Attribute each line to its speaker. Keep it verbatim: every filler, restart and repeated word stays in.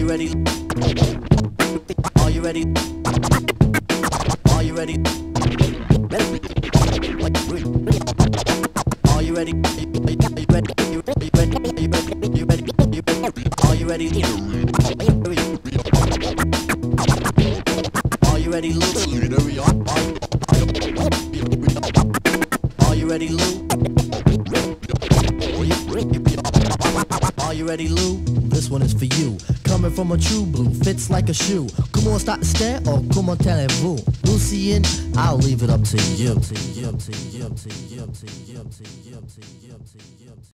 Speaker 1: you ready? Are you ready? Are you ready? Are you ready? Are you ready? Are you ready? Are you ready? You ready? You ready? Are you ready? Are you ready, Lou? Are you ready, Lou? Are you ready, Lou? This one is for you. Coming from a true blue, fits like a shoe. Comment start to stare or comment allez-vous? Lucien, I'll leave it up to you.